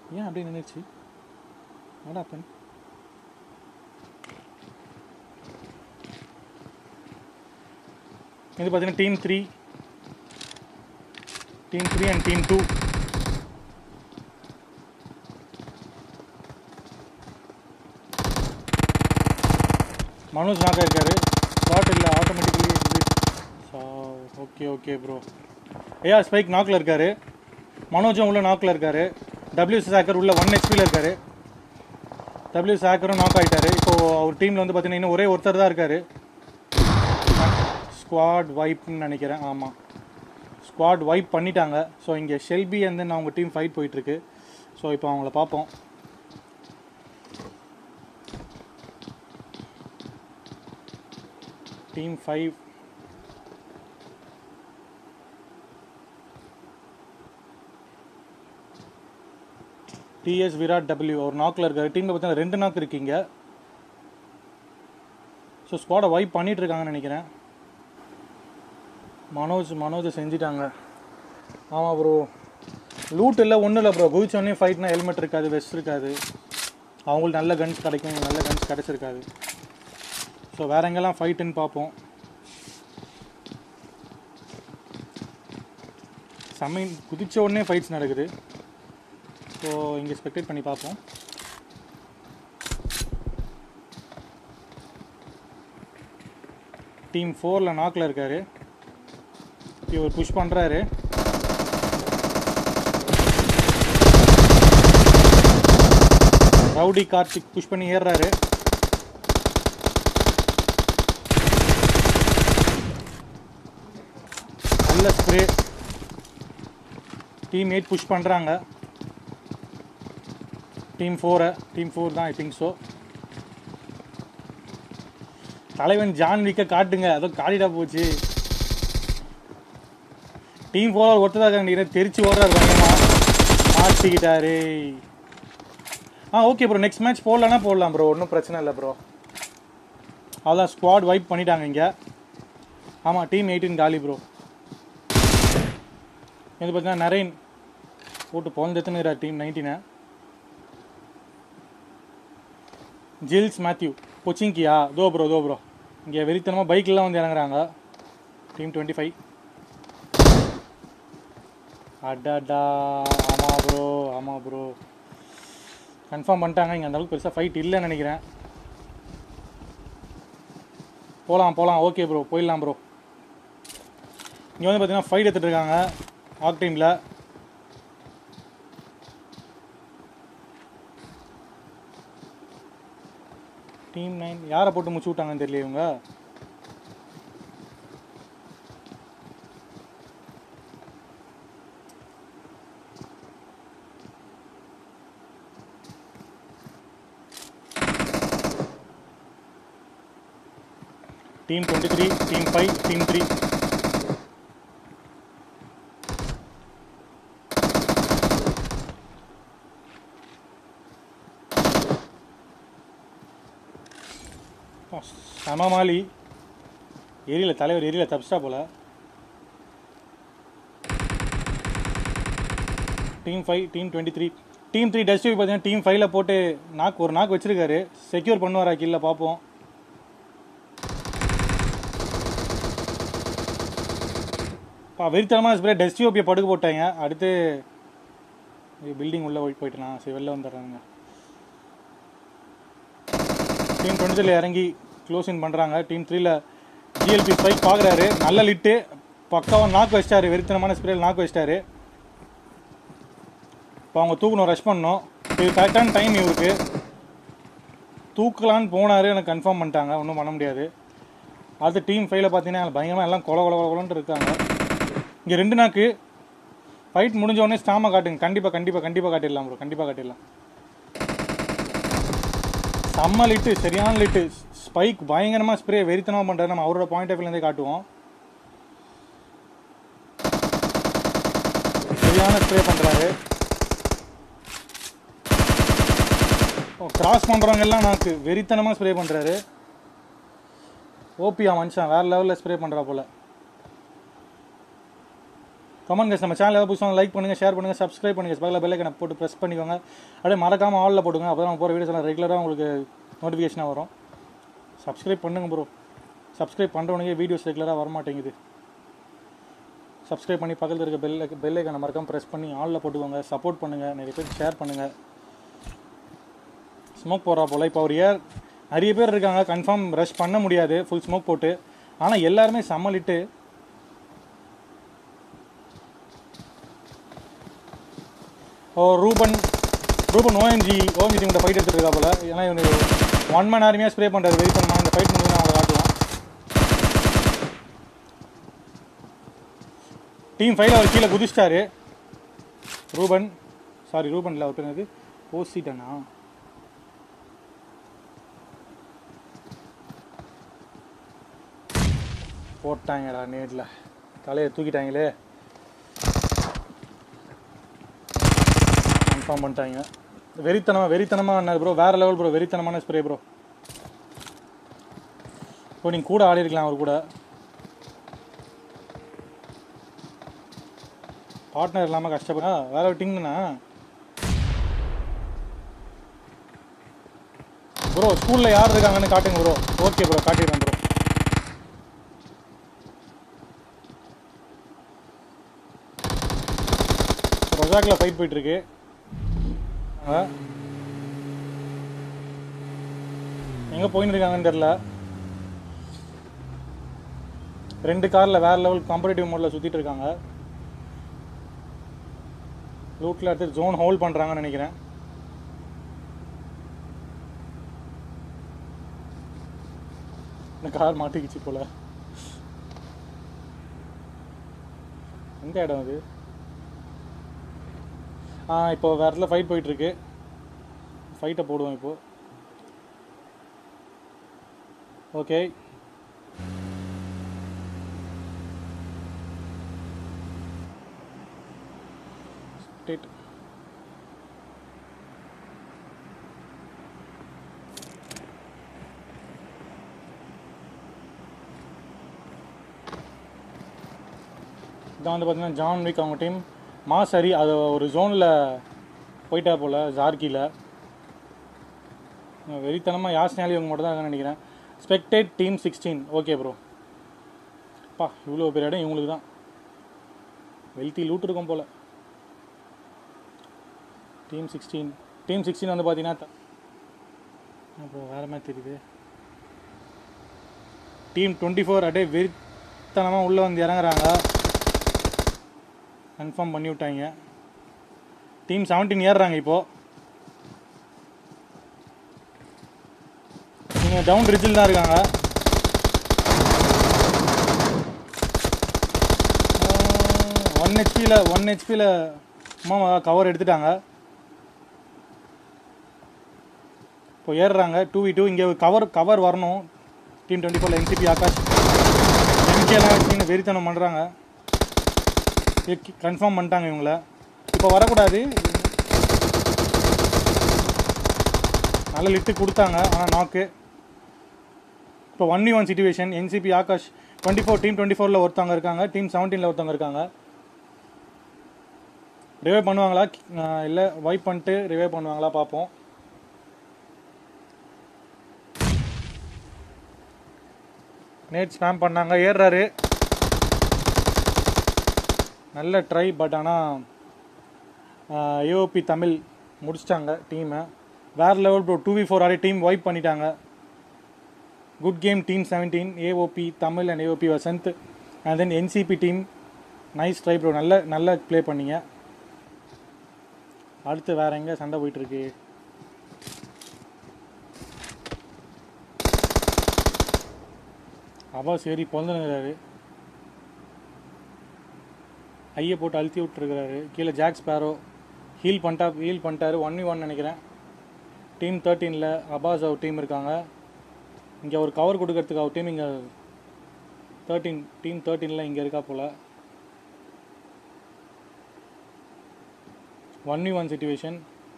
ஏன் அப்படியே நின்றுச்சு? What happen? இது பார்த்தீங்கன்னா டீம் 3 அண்ட் டீம் 2. மனோஜ் நாக்கா இருக்காரு. ஸ்பாட் இல்லை, ஆட்டோமேட்டிக்கலி ஓகே ப்ரோ. ஐயா ஸ்பைக் நாக்கில் இருக்காரு. மனோஜும் உள்ள நாக்கில் இருக்காரு. டபிள்யூ சாக்கர் உள்ள 1 ஹெச்பியில் இருக்காரு. டபிள்யூ சாக்கரும் நாக் ஆகிட்டாரு. இப்போது அவர் டீமில் வந்து பார்த்தீங்கன்னா இன்னும் ஒரே ஒருத்தர் தான் இருக்காரு. ஸ்குவாட் வைப்னு நினைக்கிறேன். ஆமாம், ஸ்குவாட் வைப் பண்ணிட்டாங்க. ஸோ இங்கே ஷெல்பி வந்து நான் அவங்க டீம் ஃபைட் போயிட்டுருக்கு. ஸோ இப்போ அவங்கள பார்ப்போம். டீம் 5 டிஎஸ் விராட் டபிள்யூ ஒரு நாக்கில் இருக்காரு. டீமில் பார்த்தீங்கன்னா 2 நாக் இருக்கீங்க. ஸோ ஸ்குவாடை வைப் பண்ணிகிட்டு இருக்காங்கன்னு நினைக்கிறேன். மனோஜை செஞ்சிட்டாங்க. ஆமாம் ப்ரோ, லூட் இல்லை ஒன்றும் இல்லை ப்ரோ. குதிச்சோடனே ஃபைட்னா ஹெல்மெட் இருக்காது, வெஸ்ட் இருக்காது. அவங்களுக்கு நல்ல கன்ஸ் கிடைக்கும், நல்ல கன்ஸ் கிடச்சிருக்காது. ஸோ வேறு எங்கெல்லாம் ஃபைட்டுன்னு பார்ப்போம். குதிச்ச உடனே ஃபைட்ஸ் நடக்குது. ஸோ இங்கே ஸ்பெக்டேட் பண்ணி பார்ப்போம். டீம் 4ல் நாக்கில் இருக்காரு. இவர் புஷ் பண்ணுறாரு. ரவுடி கார்த்திக் புஷ் பண்ணி ஏறுறாரு. நல்ல ஸ்ப்ரே. டீம் 8 புஷ் பண்ணுறாங்க. டீம் 4 தான், ஐ திங்க் ஸோ. தலைவன் ஜான் விக்க காட்டுங்க, அதோ காட்டிட்டா போச்சு. டீம் 4 ஒருத்ததாக இருக்காங்க, தெரிச்சு ஓடுறாரு பயங்கரமா. மாட்டிக்கிட்டாரு. ஓகே ப்ரோ, நெக்ஸ்ட் மேட்ச் போடலாம் ப்ரோ, ஒன்றும் பிரச்சனை இல்லை ப்ரோ. அதான் ஸ்குவாட் வைப் பண்ணிட்டாங்க இங்கே. ஆமாம், டீம் 18 காலி ப்ரோ. இது பார்த்தீங்கன்னா நரேன் போட்டு பொழுந்தெத்துனுறார் டீம் 19. ஜில்ஸ் மேத்யூ பொச்சிங்கியா தோ ப்ரோ இங்கே வெறித்தனமாக பைக்கெலாம் வந்து இறங்குறாங்க. டீம் 25. அடாடா, ஆமாம் ப்ரோ கன்ஃபார்ம் பண்ணிட்டாங்க. இங்கே அந்தளவுக்கு பெருசாக ஃபைட் இல்லைன்னு நினைக்கிறேன். போகலாம் ஓகே ப்ரோ, போயிடலாம் ப்ரோ. இங்கே வந்து பார்த்தீங்கன்னா ஃபைட் எடுத்துகிட்டு இருக்காங்க ஆக் டீமில். டீம் 9 யாரை போட்டு முடிச்சு விட்டாங்கன்னு தெரியல இவங்க. Team 23, team 5, team 3. சமமாலி தலைவர் எரியல தப்பிச்சா போல. Team 5, team 23. டீம் 3 டஸ்டிவி பார்த்தீங்கன்னா டீம் 5ல போட்டு ஒரு நாக் வச்சிருக்காரு. செக்யூர் பண்ணுவாரா கீழே பார்ப்போம். வெறித்தனமாக ஸ்ப்ரே டஸ்டிஓபியை படுக்க போட்டாங்க. அடுத்து பில்டிங் உள்ளே போயிட்டுனா சரி வெளில வந்துடுறாங்க. டீம் 23ல இறங்கி க்ளோஸ் இன் பண்ணுறாங்க. டீம் 3ல ஜிஎல்பி ஸ்பைக் பார்க்குறாரு. நல்ல லிட்டு பக்காவாக நாக்கு வச்சிட்டாரு. வெறித்தனமான ஸ்ப்ரேயில் நாக்கு வச்சிட்டாரு. இப்போ அவங்க தூக்கணும், ரஷ் பண்ணணும். இது கரெக்டான டைம் இவருக்கு. தூக்கலான்னு போனார், எனக்கு கன்ஃபார்ம் பண்ணிட்டாங்க, ஒன்றும் பண்ண முடியாது. அடுத்து டீம் 5ல பார்த்தீங்கன்னா பயங்கரமாக எல்லாம் கொலன்னு இருக்காங்க. இங்கே 2 நாக்கு. ஃபைட் முடிஞ்ச உடனே ஸ்டாமாக காட்டுங்க. கண்டிப்பாக காட்டிடலாம் ப்ரோ, கண்டிப்பாக காட்டிடலாம். செம்ம லிட்டு, சரியான லிட்டு. ஸ்பைக் பயங்கரமாக ஸ்ப்ரே வெறித்தனமாக பண்ணுறாரு. நம்ம அவரோட பாயிண்ட் ஆஃப் வியூலேருந்தே காட்டுவோம். சரியான ஸ்ப்ரே பண்ணுறாரு. கிராஸ் பண்ணுறவங்க எல்லாம் நாக்கு வெறித்தனமாக ஸ்ப்ரே பண்ணுறாரு. ஓபியா மனுஷன் வேறு லெவலில் ஸ்ப்ரே பண்ணுறா போல். கமெண்ட் கேஸ் நம்ம சேனல் ஏதாவது புதுசாக லைக் பண்ணுங்கள், ஷேர் பண்ணுங்கள், சப்ஸ்கிரைப் பண்ணுங்கள், பக்கத்தில் பெல் ஐக்கனை போட்டு ப்ரெஸ் பண்ணிக்கோங்க. அப்படியே மறக்காமல் ஆலில் போட்டுங்க. அப்போ தான் போகிற வீடியோஸ் எல்லாம் ரெகுலராக உங்களுக்கு நோட்டிஃபிகேஷனாக வரும். சப்ஸ்கிரைப் பண்ணுங்கள் ப்ரோ. சப்ஸ்கிரைப் பண்ணுறவனுக்கே வீடியோஸ் ரெகுலராக வரமாட்டேங்குது. சப்ஸ்கிரைப் பண்ணி பக்கத்தில் இருக்க பெல் ஐக்கனை மறக்காமல் ப்ரெஸ் பண்ணி ஆலில் போட்டுக்கோங்க. சப்போர்ட் பண்ணுங்கள், நிறைய பேர் ஷேர் பண்ணுங்கள். ஸ்மோக் போடுறா போல் இப்போ ஒரு நிறைய பேர் இருக்காங்க. கன்ஃபார்ம் ரஷ் பண்ண முடியாது ஃபுல் ஸ்மோக் போட்டு. ஆனால் எல்லாருமே சமாளிட்டு ரூபன் ஓஎம்ஜி டீம்கிட்ட ஃபைட் எடுத்துகிட்டு இருக்கா போல். ஏன்னா இவனுக்கு 1 மணி நேரமே ஸ்ப்ரே பண்ணுறாரு. வெயிட் பண்ணுமா இந்த ஃபைட் பண்ணி அவங்களை காட்டலாம். டீம் 5 அவர் கீழே குதிச்சிட்டாரு. ரூபன் இல்லை அவர் பேர் என்னது, ஓசிட்டனா போட்டாங்கடா நேரில், தலையை தூக்கிட்டாங்களே. கன்ஃபார்ம் பண்ணிட்டாங்க. வெறித்தனமாக என்ன ப்ரோ, வேறு லெவல் ப்ரோ, வெறித்தனமான ஸ்ப்ரே ப்ரோ. இப்போ நீங்கள் கூட ஆடி இருக்கலாம் அவர் கூட. பார்ட்னர் இல்லாமல் கஷ்டப்படா வேலை விட்டிங்கண்ணா ப்ரோ. ஸ்கூலில் யார் இருக்காங்கன்னு காட்டுங்க ப்ரோ. ஓகே ப்ரோ, காட்டிடுறேன் ப்ரோ. ரொஜாக்கில் ஃபைட் போயிட்டுருக்கு. எங்கே போயின்னு இருக்காங்கன்னு தெரில. 2 காரில் வேறு லெவல் காம்படிட்டிவ் மோடில் சுற்றிட்டு இருக்காங்க. லூட்டில் எடுத்து ஜோன் ஹோல்ட் பண்ணுறாங்கன்னு நினைக்கிறேன். இந்த கார் மாட்டிக்கிச்சு போல். எந்த இடம் அது? இப்போ வேறு இடத்துல ஃபைட் போயிட்டுருக்கு. ஃபைட்டை போடுவோம் இப்போது. ஓகே, ஸ்டேட் இதான் வந்து பார்த்தீங்கன்னா ஜான் விக் அவங்க டீம். மாசரி அது ஒரு ஜோனில் போயிட்டா போல், ஜார்கியில். வெறித்தனமாக யாஸ்னாலி இவங்க மட்டும் தான் நினைக்கிறேன். Spectate team 16. Okay bro. அப்பா இவ்வளோ பெரிய இடம் இவங்களுக்கு தான். வெல்த்தி லூட் இருக்கும் போல். டீம் 16 வந்து பார்த்தீங்கன்னா அப்புறம் வேறு மாதிரி தெரியுது. டீம் 24 அப்படியே வெறித்தனமாக உள்ளே வந்து இறங்குறாங்க. கன்ஃபார்ம் பண்ணி விட்டாங்க. டீம் 17 ஏறுறாங்க இப்போது. நீங்கள் டவுன் ரிட்ஜில் தான் இருக்காங்க. ஒன் ஹெச்பியில் அம்மா கவர் எடுத்துட்டாங்க. இப்போ ஏறுறாங்க 2v2. இங்கே கவர் வரணும். டீம் 24 என்சிபி ஆகாஷ் எம்கேலாம் வச்சுன்னு வெறித்தனம் பண்ணுறாங்க. கன்ஃபார்ம் பண்ணிட்டாங்க இவங்கள. இப்போ வரக்கூடாது. நல்ல லிட்டு கொடுத்தாங்க, ஆனால் நாக்கு. இப்போ 1v1 situation. NCB Akash 24 team 24ல் ஒருத்தவங்க இருக்காங்க, டீம் 17ல் ஒருத்தவங்க இருக்காங்க. ரிவைவ் பண்ணுவாங்களா இல்லை வைப் பண்ணிட்டு ரிவைவ் பண்ணுவாங்களா பார்ப்போம். நேட் ஸ்பேம் பண்ணாங்க. ஏறுறாரு. நல்ல ட்ரை. பட் ஆனால் ஏஓபி தமிழ் முடிச்சிட்டாங்க டீமை. வேறு லெவல் ப்ரோ. 2v4 ஆடி டீம் வைப் பண்ணிட்டாங்க. Good game team 17, AOP Tamil and AOP Vasanth and then NCB team. Nice try bro. நல்ல ப்ளே பண்ணிங்க. அடுத்து வேறு எங்கே சண்டை போயிட்டுருக்கு? அப்பா சரி பொழுதுனுங்கிறாரு. ஐயை போட்டு அழுத்தி விட்டுருக்கிறாரு. கீழே ஜாக் ஸ்பேரோ ஹீல் பண்ணிட்டாரு. 1v1 நினைக்கிறேன். டீம் 13ல் அபாஸ் அவர் டீம் இருக்காங்க. இங்கே ஒரு கவர் கொடுக்கறதுக்கு அவர் டீம் இங்கே டீம் 13ல் இங்கே இருக்கா போல். 1v1 situation.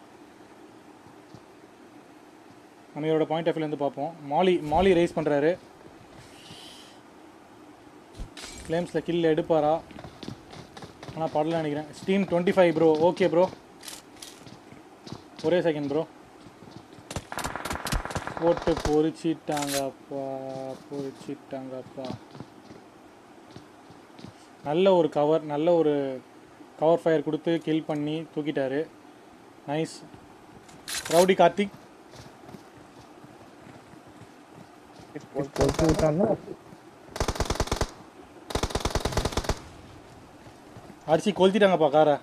நம்ம இதோட பாயிண்ட் ஆஃப் வியூலேருந்து பார்ப்போம். மாலி ரைஸ் பண்ணுறாரு. ஃப்ளேம்ஸில் கில் எடுப்பாரா? ஆனால் படல நினைக்கிறேன். Team 25 bro. ஓகே ப்ரோ, ஒரே செகண்ட் ப்ரோ. போட்டு பொறிச்சிட்டாங்கப்பா. நல்ல ஒரு கவர் ஃபயர் கொடுத்து கில் பண்ணி தூக்கிட்டாரு. Nice rowdy Karthik. அடிச்சு கொளுத்திட்டாங்கப்பா காரை.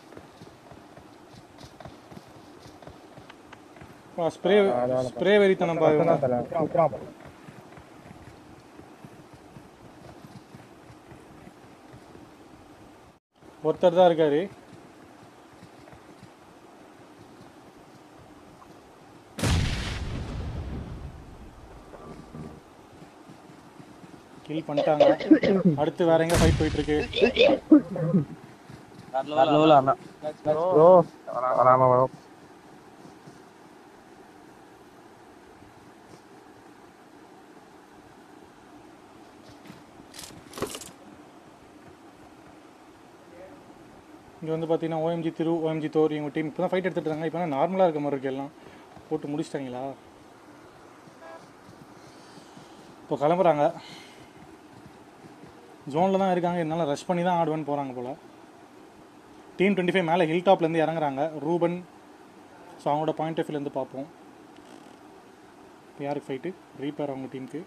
ஸ்ப்ரே வெறித்தனம் பாருங்க. ஒருத்தர் தான் இருக்காரு. கில் பண்ணிட்டாங்க. அடுத்து வேற எங்க ஃபைட் போயிட்டு இருக்கு? இங்கே வந்து பார்த்தீங்கன்னா OMG திரு, OMG தோர் இவங்க டீம் இப்போ தான் ஃபைட் எடுத்துகிட்டு இருக்காங்க. இப்போ தான் நார்மலாக இருக்க மாதிரி இருக்குது. எல்லாம் போட்டு முடிச்சிட்டாங்களா? இப்போ கிளம்புறாங்க. ஜோனில் தான் இருக்காங்க. இதனால ரஷ் பண்ணி தான் ஆடுவேன்னு போகிறாங்க போல். டீம் 25 மேலே ஹில் டாப்லேருந்து இறங்குறாங்க. ரூபன். ஸோ அவங்களோட பாயிண்ட் ஆஃப் வியூலேருந்து பார்ப்போம். இப்போ யாருக்கு ஃபைட்டு? ரீப்பேர் அவங்க டீமுக்கு.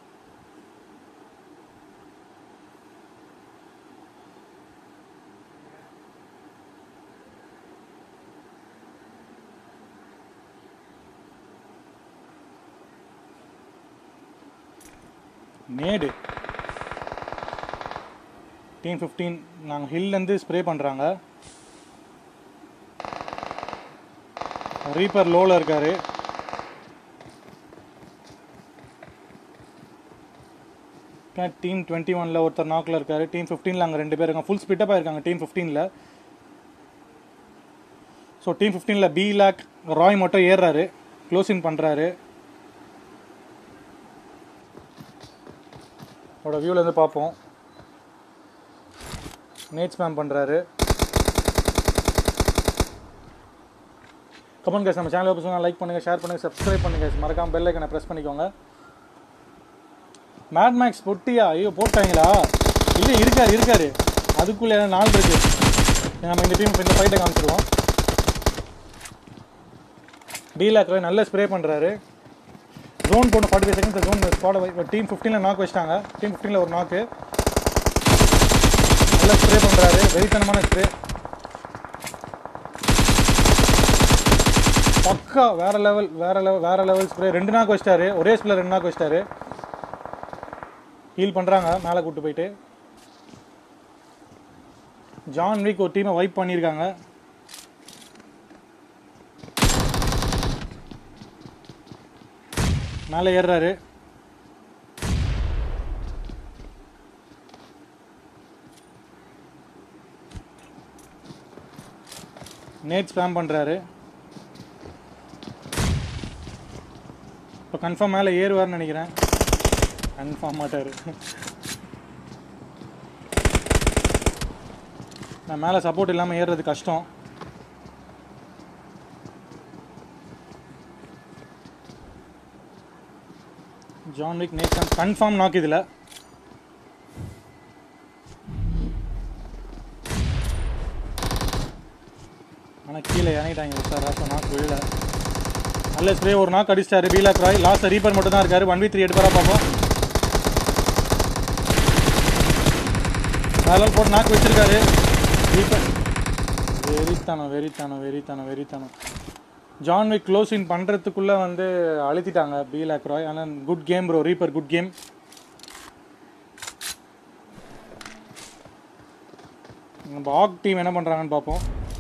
நேடு டீம் 15 நாங்கள் ஹில்லேருந்து ஸ்ப்ரே பண்ணுறாங்க. ரீப்பர் லோவில் இருக்கார். டீம் 21 ஒருத்தர் நாக்கில் இருக்கார். டீம் 15 அங்கே 2 பேர் இருக்காங்க. ஃபுல் ஸ்பிட்டப்பாக இருக்காங்க team 15. So team 15 B-Lac Rai மட்டும் ஏறுறாரு, க்ளோஸிங் பண்ணுறாரு. அவரோட வியூலேருந்து பார்ப்போம். நேட் ஸ்பேம் பண்ணுறாரு. கமெண்ட் கேஸ் நம்ம சேனல் ஓப்பன் லைக் பண்ணுங்கள், ஷேர் பண்ணுங்கள், சப்ஸ்கிரைப் பண்ணுங்கள். மறக்காமல் பெல் ஐக்கனை ப்ரெஸ் பண்ணிக்கோங்க. மேட் மேக்ஸ் பொட்டியா? ஐயோ போட்டாங்களா? இல்லை இருக்காரு. அதுக்குள்ளே 4 இருக்குது. நம்ம இந்த டீம் இந்த ஃபைட்டை காமிச்சிருவோம். B-Lac நல்ல ஸ்ப்ரே பண்ணுறாரு. ஜோன் போட்டு 45 seconds zone spot. Team 15 knock வச்சிட்டாங்க. டீம் 15 ஒரு நாக்கு. நல்லா ஸ்ப்ரே பண்ணுறாரு. வெறித்தனமான ஸ்ப்ரே. பக்கா வேற லெவல் ஸ்ப்ரே. 2 நாக்கு வச்சிட்டாரு. ஒரே ஸ்பில் 2 நாக்கு வச்சிட்டாரு. ஹீல் பண்ணுறாங்க மேலே கூப்பிட்டு போயிட்டு. ஜான் விக் ஒரு டீமை வைப் பண்ணியிருக்காங்க. மேலே ஏறுறாரு. நேட் ஸ்பேம் பண்ணுறாரு. இப்போ கன்ஃபார்ம் மேலே ஏறுவார்னு நினைக்கிறேன். கன்ஃபார்ம் மாட்டார். நான் மேலே சப்போர்ட் இல்லாமல் ஏறுறது கஷ்டம். John Wick Nate confirm knock. இதில் ஆனால் கீழே இறங்கிட்டாங்க சார். அப்போ நாக் விழல. நல்ல ஸ்ப்ரே. ஒரு நாக் அடிச்சிட்டாரு B-Lac ராய். லாஸ்ட் ரீப்பர் மட்டும் தான் இருக்காரு. 1v3 எடுப்பாரா பார்ப்போம். மேலே போட்டு நாக் வச்சிருக்காரு. ரீப்பர் வெறித்தனம். ஜான் விக் க்ளோஸிங் பண்ணுறதுக்குள்ளே வந்து அழுத்திட்டாங்க B-Lac ராய். ஆனால் good game bro. Reaper good game. நம்ம ஆக் டீம் என்ன பண்ணுறாங்கன்னு பார்ப்போம்.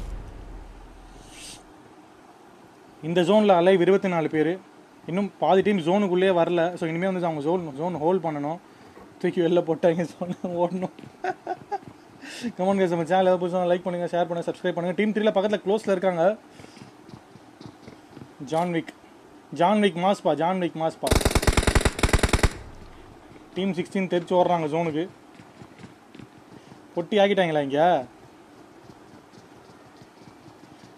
இந்த ஜோனில் அலைவ் 24 பேர். இன்னும் பாதி டீம் ஜோனுக்குள்ளேயே வரல. ஸோ இனிமேல் வந்து அவங்க ஜோன் ஹோல்ட் பண்ணணும். தூக்கி வெளில போட்டாங்க. ஜோன் ஓடணும். கமெண்ட் கேஸ் நம்ம சேனல் புதுசாக லைக் பண்ணுங்கள், ஷேர் பண்ணுங்கள், சப்ஸ்கிரைப் பண்ணுங்கள். டீம் 3 பக்கத்தில் க்ளோஸில் இருக்காங்க. ஜான் விக் மாஸ்பா. டீம் 16 தெரிச்சு ஓடுறாங்க ஜோனுக்கு. பொட்டி ஆக்கிட்டாங்களா இங்கே?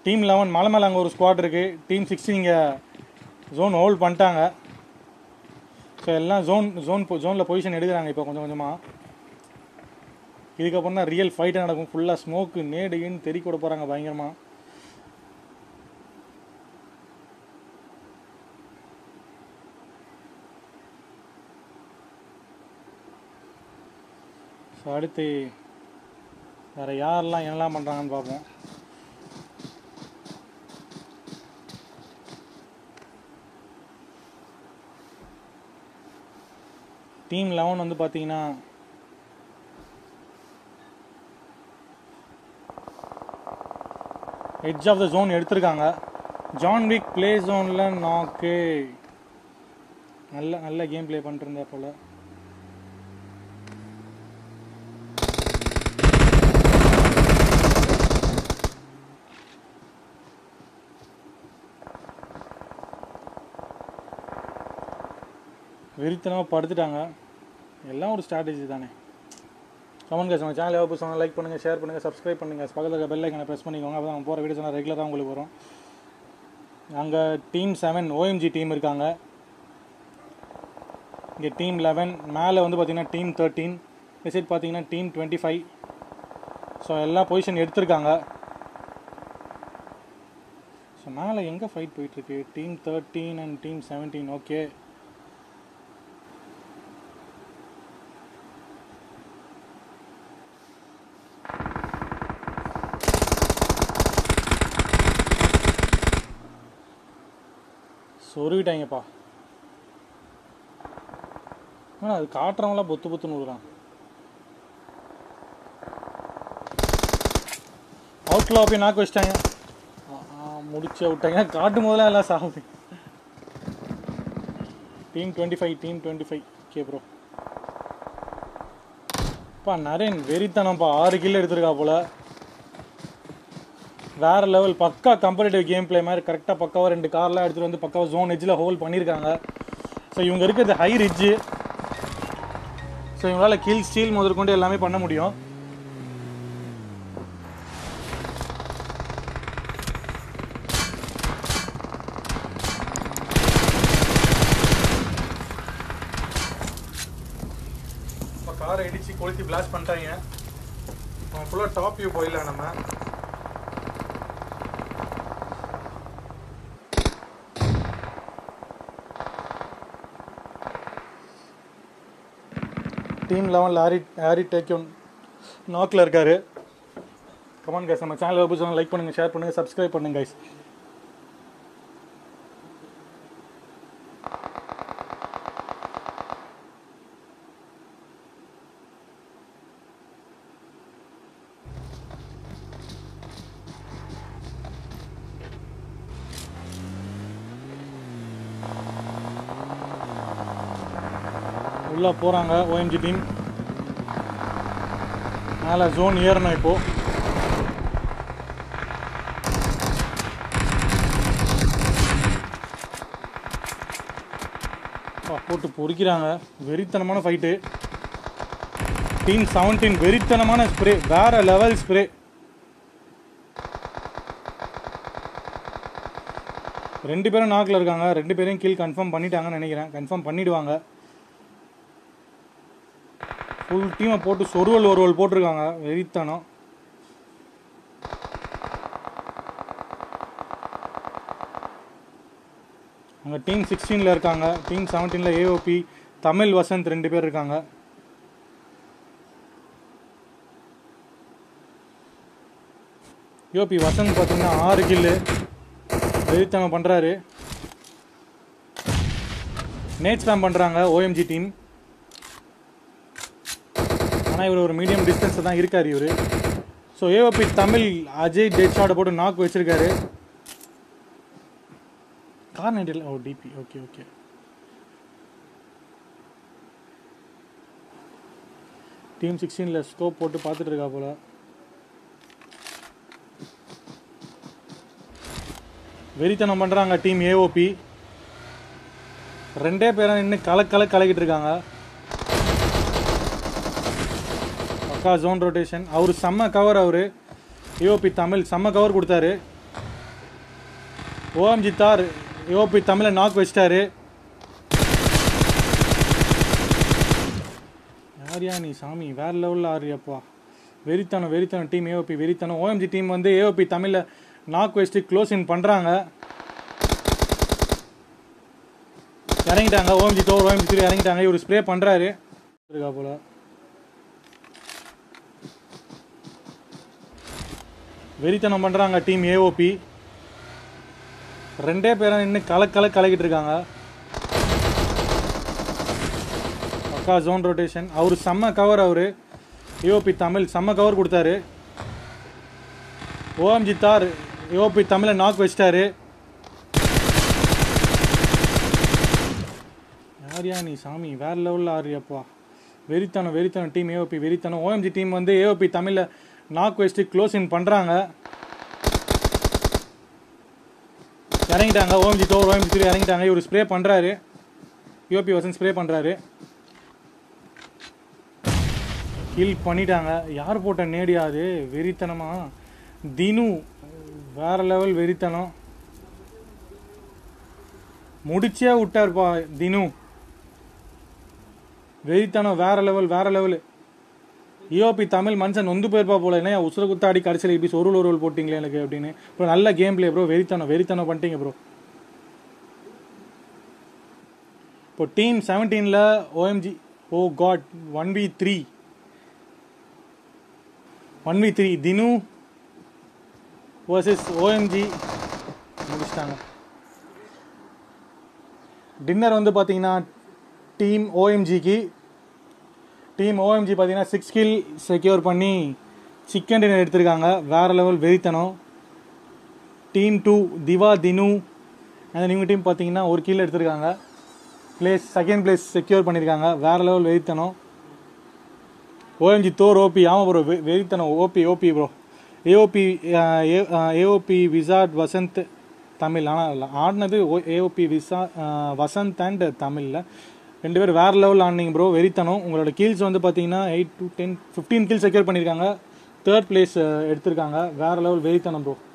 டீம் 11 மலை மேலே அங்கே ஒரு ஸ்குவாட் இருக்குது. டீம் 16 இங்கே ஜோன் ஹோல்ட் பண்ணிட்டாங்க. ஸோ எல்லாம் ஜோனில் பொசிஷன் எடுக்கிறாங்க இப்போ கொஞ்சம் கொஞ்சமாக. இதுக்கப்புறம் தான் ரியல் ஃபைட்டே நடக்கும். ஃபுல்லாக ஸ்மோக்கு நேடுன்னு தெறி கூட போகிறாங்க பயங்கரமாக. ஸோ அடுத்து வேறு யாரெல்லாம் என்னெல்லாம் பண்ணுறாங்கன்னு பார்ப்போம். டீம் 11 வந்து பார்த்தீங்கன்னா எட்ஜ் ஆஃப் த ஜோன் எடுத்திருக்காங்க. ஜான் விக் பிளே ஜோனில் நாக்கு நல்ல கேம் ப்ளே பண்ணிட்டு இருந்தேன் போல். வெறித்தனமாக படுத்துட்டாங்க. எல்லாம் ஒரு ஸ்ட்ராட்டஜி தானே. கமெண்ட் கேஸ் நம்ம சேனல் எவ்வளோ சொன்னால் லைக் பண்ணுங்கள், ஷேர் பண்ணுங்கள், சப்ஸ்கிரைப் பண்ணுங்கள். பக்கத்தில் இருக்க பெல் ஐக்கனை ப்ரெஸ் பண்ணிக்கோங்க. அப்போ தான் போகிற வீடியோ சொன்னால் ரெகுலராக உங்களுக்கு வரும். அங்கே டீம் 7 OMG டீம் இருக்காங்க. இங்கே டீம் 11 மேலே வந்து பார்த்திங்கன்னா டீம் 13, இந்த சைட் பார்த்திங்கன்னா டீம் 25. ஸோ எல்லா பொசிஷன் எடுத்திருக்காங்க. ஸோ மேலே எங்கே ஃபைட் போயிட்டுருக்கு? Team 13 and team 17. ஓகே, சொருவிட்டாங்கப்பா. அது காட்டுறவங்களாம் பொத்து நூறுறான். அவுட்ல போய் நாக்கு வச்சிட்டாங்க. முடிச்சு விட்டாங்க. காட்டும் போதெல்லாம் எல்லாம் சாகுது. டீம் 25. Okay bro. அப்பா நரேன் வெறித்தனம்ப்பா. 6 கில் எடுத்திருக்கா போல. வேறு லெவல். பக்கா கம்பேரிட்டிவ் கேம் பிளே மாதிரி கரெக்டாக பக்காவாக 2 கார்லாம் எடுத்துகிட்டு வந்து பக்காவாக ஜோன் எட்ஜில் ஹோல்ட் பண்ணியிருக்காங்க. ஸோ இவங்க இருக்கிறது ஹை ரிட்ஜு. ஸோ இவங்களால் கில் ஸ்டீல் முதற்கொண்டு எல்லாமே பண்ண முடியும். இப்போ காரை இடித்து கொளுத்தி பிளாஸ்ட் பண்ணிட்டாங்க. அவன் ஃபுல்லாக டாப் வியூ போயிடலாம் நம்ம. டீம் 11 ஹாரி டேக்யூன் நாக்கில் இருக்காரு. கமெண்ட் கைஸ் நம்ம சேனல் பிடிச்சவங்க லைக் பண்ணுங்கள், ஷேர் பண்ணுங்கள், சப்ஸ்கிரைப் பண்ணுங்கள் கைஸ். உள்ளே போகிறாங்க OMG டீம். மேலே ஜோன் ஏறணும் இப்போது. போட்டு பொறிக்கிறாங்க. வெறித்தனமான ஃபைட்டு. டீம் 17 வெறித்தனமான ஸ்ப்ரே, வேறு லெவல் ஸ்ப்ரே. ரெண்டு பேரும் நாக்கில் இருக்காங்க. 2 பேரையும் கில் கன்ஃபார்ம் பண்ணிட்டாங்கன்னு நினைக்கிறேன். கன்ஃபார்ம் பண்ணிவிடுவாங்க. ஃபுல் டீமை போட்டு ஒருவல் போட்டிருக்காங்க. வெறித்தனம். அங்கே டீம் 16 இருக்காங்க. டீம் 17 AOP தமிழ் வசந்த் 2 பேர் இருக்காங்க. AOP வசந்த் பார்த்தீங்கன்னா 6 கில்லு வெறித்தனம் பண்ணுறாரு. நேட் ஸ்பேம் பண்ணுறாங்க OMG டீம். ஆனால் இவர் ஒரு மீடியம் டிஸ்டன்ஸில் தான் இருக்கார் இவர். So AOP Tamil Ajay dead ஷாட்டை போட்டு நாக்கு வச்சிருக்காரு. கார் நைட்டில் DP. ஓகே. டீம் 16 ஸ்கோப் போட்டு பார்த்துட்டு இருக்கா போல. வெறித்தனம் பண்ணுறாங்க டீம் AOP. 2 பேரும் இன்னும் கலக்கிட்டு இருக்காங்க. பக்கா ஜோன் ரொட்டேஷன். அவர் செம்ம கவர். அவர் AOP தமிழ் செம்ம கவர் கொடுத்தாரு. ஓஎம்ஜி தார் ஏஓபி தமிழை நாக் வச்சிட்டாரு. யாரியா நீ சாமி, வேற லெவலில் ஆடுறியப்பா. வெறித்தனம் டீம் ஏஓபி வெறித்தனம். ஓஎம்ஜி டீம் வந்து ஏஓபி தமிழை நாக் வச்சுட்டு க்ளோஸ் இன் பண்ணுறாங்க. இறங்கிட்டாங்க ஓஎம்ஜி தோர் ஓஎம்ஜி 3 இறங்கிட்டாங்க. இவர் ஸ்ப்ரே பண்ணுறாரு இருக்கா போல. வெறித்தனம் பண்ணுறாங்க டீம் ஏஓபி. 2 பேரும் இன்னும் கலக்கிட்டு இருக்காங்க. பக்கா ஜோன் ரொட்டேஷன். அவர் செம்ம கவர். அவர் ஏஓபி தமிழ் செம்ம கவர் கொடுத்தாரு. ஓஎம்ஜி தார் ஏஓபி தமிழை நாக் வச்சிட்டாரு. யாரியா நீ சாமி, வேற லெவலில் ஆடுறியப்பா. வெறித்தனம் டீம் ஏஓபி வெறித்தனம். ஓஎம்ஜி டீம் வந்து ஏஓபி தமிழை நாக் வச்சுட்டு க்ளோஸ் இன் பண்ணுறாங்க. இறங்கிட்டாங்க ஓஎம்ஜி தோர் ஓஎம்ஜி 3 இறங்கிட்டாங்க. இவர் ஸ்ப்ரே பண்ணுறாரு. ஏஓபி வசன் ஸ்ப்ரே பண்ணுறாரு. கில் பண்ணிட்டாங்க. யார் போட்ட நேடியாது வெறித்தனமா. தினு வேற லெவல் வெறித்தனம். முடிச்சே விட்டார்ப்பா தினு. வெறித்தனம் வேற லெவல். ஏஓபி தமிழ் மனுஷன் நொந்து போயிருப்பா போல. என்ன உசுர குத்தாடி கடைசியில் இப்படி ஒரு ரோல் போட்டிங்களே எனக்கு அப்படின்னு. ப்ரோ நல்ல கேம் பிளே ப்ரோ. வெறித்தனம் பண்ணிட்டீங்க ப்ரோ. இப்போ டீம் 17ல் OMG oh god 1v3 Dinu vs OMG முடிச்சிட்டாங்க. டின்னர் வந்து பார்த்தீங்கன்னா டீம் ஓஎம்ஜி பார்த்தீங்கன்னா 6 கில் செக்யூர் பண்ணி சிக்கன் டின்னர் எடுத்திருக்காங்க. வேறு லெவல் வெறித்தனம். டீம் 2 திவா தினு அந்த இவங்க டீம் பார்த்தீங்கன்னா 1 கில் எடுத்திருக்காங்க. செகண்ட் பிளேஸ் செக்யூர் பண்ணியிருக்காங்க. வேறு லெவல் வெறித்தனம். OMG Thor OP. ஆமாம் ப்ரோ வெறித்தனம். OP bro. ஏஓபி விசாட் வசந்த் தமிழ். ஆனால் ஆடினது ஏஓபி வசந்த் அண்ட் தமிழில் 2 பேர் வேறு லெவல் ஆடினீங்க ப்ரோ. வெறித்தனம். உங்களோட கீல்ஸ் வந்து பார்த்தீங்கன்னா 8 to 10 15 கில் செக்யூர் பண்ணியிருக்காங்க. 3rd பிளேஸ் எடுத்திருக்காங்க. வேறு லெவல் வெறித்தனம் ப்ரோ.